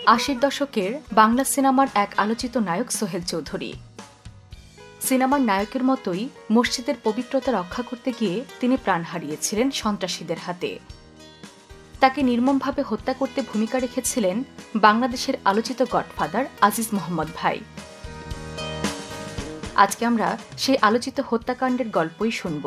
আশির দশকের বাংলা সিনেমার এক আলোচিত নায়ক সোহেল চৌধুরী। সিনেমার নায়কের মতোই মসজিদের পবিত্রতা রক্ষা করতে গিয়ে তিনি প্রাণ হারিয়েছিলেন সন্ত্রাসীদের হাতে। তাকে নির্মমভাবে হত্যা করতে ভূমিকা রেখেছিলেন বাংলাদেশের আলোচিত গডফাদার আজিজ মোহাম্মদ ভাই। আজকে আমরা সেই আলোচিত হত্যাকাণ্ডের গল্পই শুনব।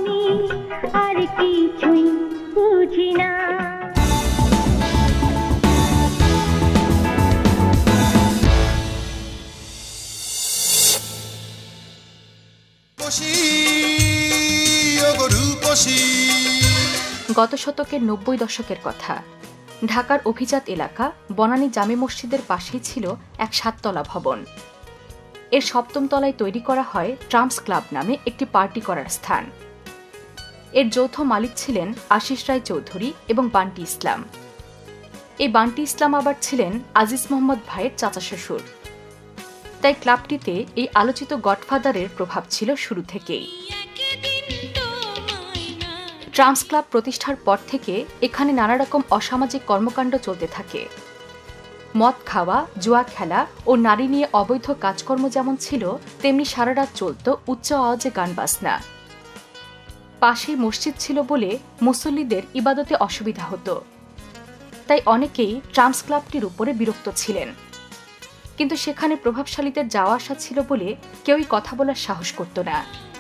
গত শতকের ৯০ দশকের কথা। ঢাকার অভিজাত এলাকা বনানী জামে মসজিদের পাশেই ছিল এক ৭তলা ভবন। এর ৭ম তলায় তৈরি করা হয় ট্রাম্পস ক্লাব নামে একটি পার্টি করার স্থান। এর যৌথ মালিক ছিলেন আশিস রায় চৌধুরী এবং বান্টি ইসলাম। এই বান্টি ইসলাম আবার ছিলেন আজিজ মোহাম্মদ ভাইয়ের চাচা শ্বশুর। তাই ক্লাবটিতে এই আলোচিত গডফাদারের প্রভাব ছিল শুরু থেকেই। ট্রাম্পস ক্লাব প্রতিষ্ঠার পর থেকে এখানে নানা রকম অসামাজিক কর্মকাণ্ড চলতে থাকে। মদ খাওয়া, জুয়া খেলা ও নারী নিয়ে অবৈধ কাজকর্ম যেমন ছিল, তেমনি সারা রাত চলত উচ্চ আওয়াজে গান বাজনা। পাশেই মসজিদ ছিল বলে মুসল্লিদের ইবাদতে অসুবিধা হতো। তাই অনেকেই ট্রাম্পস ক্লাবটির উপরে বিরক্ত ছিলেন। কিন্তু সেখানে প্রভাবশালীদের যাওয়া আসা ছিল বলে কেউই কথা বলার সাহস করত না।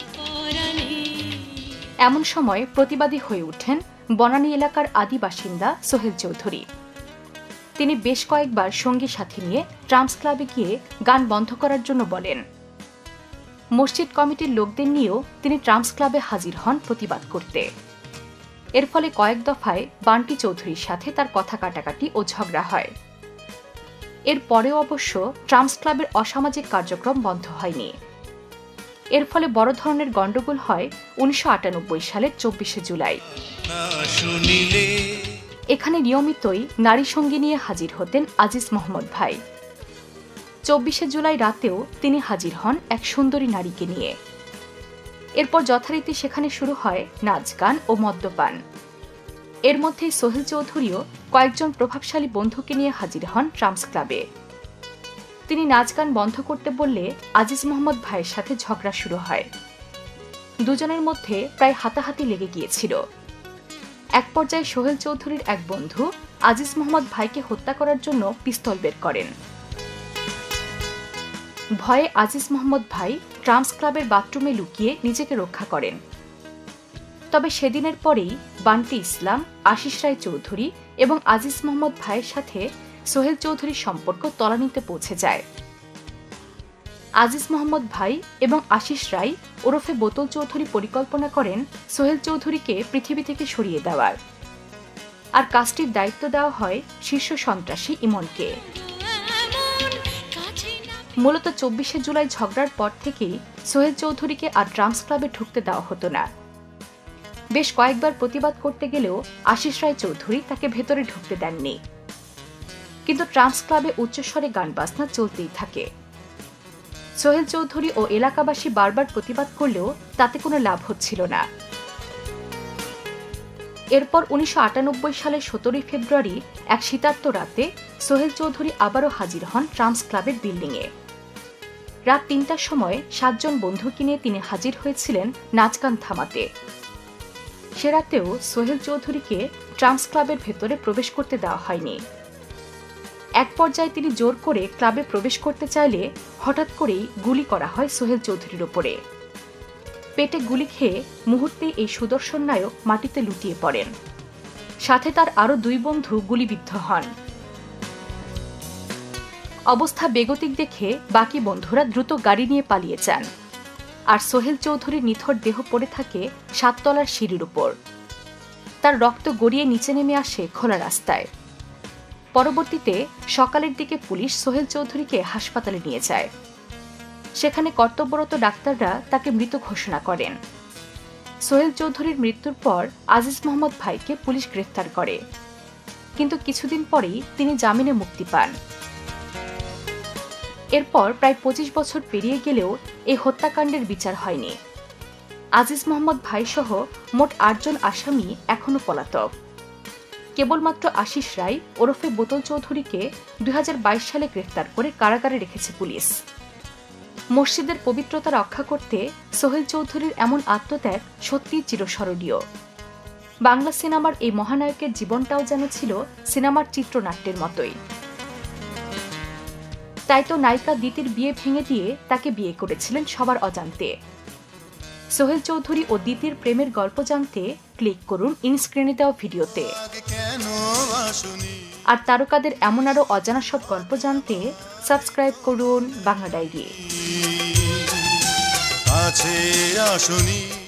এমন সময় প্রতিবাদী হয়ে ওঠেন বনানী এলাকার আদি বাসিন্দা সোহেল চৌধুরী। তিনি বেশ কয়েকবার সঙ্গী সাথী নিয়ে ট্রাম্পস ক্লাবে গিয়ে গান বন্ধ করার জন্য বলেন। মসজিদ কমিটির লোকদের নিয়েও তিনি ট্রাম্পস ক্লাবে হাজির হন প্রতিবাদ করতে। এর ফলে কয়েক দফায় বান্টি চৌধুরীর সাথে তার কথা কাটাকাটি ও ঝগড়া হয়। এর পরেও অবশ্য ট্রাম্পস ক্লাবের অসামাজিক কার্যক্রম বন্ধ হয়নি। এর ফলে বড় ধরনের গণ্ডগোল হয় ১৯৯৮ সালের ২৪শে জুলাই। এখানে নিয়মিতই নারী সঙ্গী নিয়ে হাজির হতেন আজিজ মোহাম্মদ ভাই। ২৪শে জুলাই রাতেও তিনি হাজির হন এক সুন্দরী নারীকে নিয়ে। এরপর যথারীতি সেখানে শুরু হয় নাচ গান ও মদ্যপান। এর মধ্যেই সোহেল চৌধুরীও কয়েকজন প্রভাবশালী বন্ধুকে নিয়ে হাজির হন ট্রাম্পস ক্লাবে। তিনি নাচ গান বন্ধ করতে বললে আজিজ মোহাম্মদ ভাইয়ের সাথে ঝগড়া শুরু হয়। দুজনের মধ্যে প্রায় হাতাহাতি লেগে গিয়েছিল। এক পর্যায়ে সোহেল চৌধুরীর এক বন্ধু আজিজ মোহাম্মদ ভাইকে হত্যা করার জন্য পিস্তল বের করেন। ভয়ে আজিজ মোহাম্মদ ভাই ট্রাম্পস ক্লাবের বাথরুমে লুকিয়ে নিজেকে রক্ষা করেন। তবে সেদিনের পরেই বান্টি ইসলাম, আশিস রায় চৌধুরী এবং আজিজ মোহাম্মদ ভাইয়ের সাথে সোহেল চৌধুরীর সম্পর্ক তলানিতে পৌঁছে যায়। আজিজ মোহাম্মদ ভাই এবং আশিস রায় ওরফে বোতল চৌধুরী পরিকল্পনা করেন সোহেল চৌধুরীকে পৃথিবী থেকে সরিয়ে দেওয়ার। আর কাজটির দায়িত্ব দেওয়া হয় শীর্ষ সন্ত্রাসী ইমনকে। মূলত ২৪শে জুলাই ঝগড়ার পর থেকেই সোহেল চৌধুরীকে আর ট্রাম্পস ক্লাবে ঢুকতে দেওয়া হতো না। বেশ কয়েকবার প্রতিবাদ করতে গেলেও আশিস রায় চৌধুরী তাকে ভেতরে ঢুকতে দেননি। কিন্তু ট্রাম্পস ক্লাবে উচ্চস্বরে গান বাজনা চলতেই থাকে। সোহেল চৌধুরী ও এলাকাবাসী বারবার প্রতিবাদ করলেও তাতে কোনো লাভ হচ্ছিল না। এরপর ১৯৯৮ সালের ১৭ ফেব্রুয়ারি এক শীতার্ত রাতে সোহেল চৌধুরী আবারও হাজির হন ট্রাম্পস ক্লাবের বিল্ডিংয়ে। রাত ৩টার সময় ৭ জন বন্ধুকে নিয়ে তিনি হাজির হয়েছিলেন নাচ গান থামাতে। সে রাতেও সোহেল চৌধুরীকে ট্রাম্পস ক্লাবের ভেতরে প্রবেশ করতে দেওয়া হয়নি। এক পর্যায়ে তিনি জোর করে ক্লাবে প্রবেশ করতে চাইলে হঠাৎ করেই গুলি করা হয় সোহেল চৌধুরীর ওপরে। পেটে গুলি খেয়ে মুহূর্তেই এই সুদর্শন নায়ক মাটিতে লুটিয়ে পড়েন। সাথে তার আরও ২ বন্ধু গুলিবিদ্ধ হন। অবস্থা বেগতিক দেখে বাকি বন্ধুরা দ্রুত গাড়ি নিয়ে পালিয়ে যান। আর সোহেল চৌধুরীর নিথর দেহ পড়ে থাকে ৭ তলার সিঁড়ির উপর। তার রক্ত গড়িয়ে নিচে নেমে আসে খোলা রাস্তায়। পরবর্তীতে সকালের দিকে পুলিশ সোহেল চৌধুরীকে হাসপাতালে নিয়ে যায়। সেখানে কর্তব্যরত ডাক্তাররা তাকে মৃত ঘোষণা করেন। সোহেল চৌধুরীর মৃত্যুর পর আজিজ মোহাম্মদ ভাইকে পুলিশ গ্রেফতার করে, কিন্তু কিছুদিন পরেই তিনি জামিনে মুক্তি পান। এরপর প্রায় ২৫ বছর পেরিয়ে গেলেও এই হত্যাকাণ্ডের বিচার হয়নি। আজিজ মোহাম্মদ ভাই সহ মোট ৮ জন আসামি এখনো পলাতক। কেবলমাত্র আশিস রায় ওরফে বোতল চৌধুরীকে 2022 সালে গ্রেফতার করে কারাগারে রেখেছে পুলিশ। মসজিদের পবিত্রতা রক্ষা করতে সোহেল চৌধুরীর এমন আত্মত্যাগ সত্যিই চিরস্মরণীয়। বাংলা সিনেমার এই মহানায়কের জীবনটাও যেন ছিল সিনেমার চিত্রনাট্যের মতোই। তাই তো নায়িকা দিতির বিয়ে ভেঙে দিয়ে তাকে বিয়ে করেছিলেন সবার অজান্তে। সোহেল চৌধুরী ও দিতির প্রেমের গল্প জানতে ক্লিক করুন ইনস্ক্রিনে দেওয়া ভিডিওতে। আর তারকাদের এমন আরও অজানা সব গল্প জানতে সাবস্ক্রাইব করুন বাংলা ডায়েরি।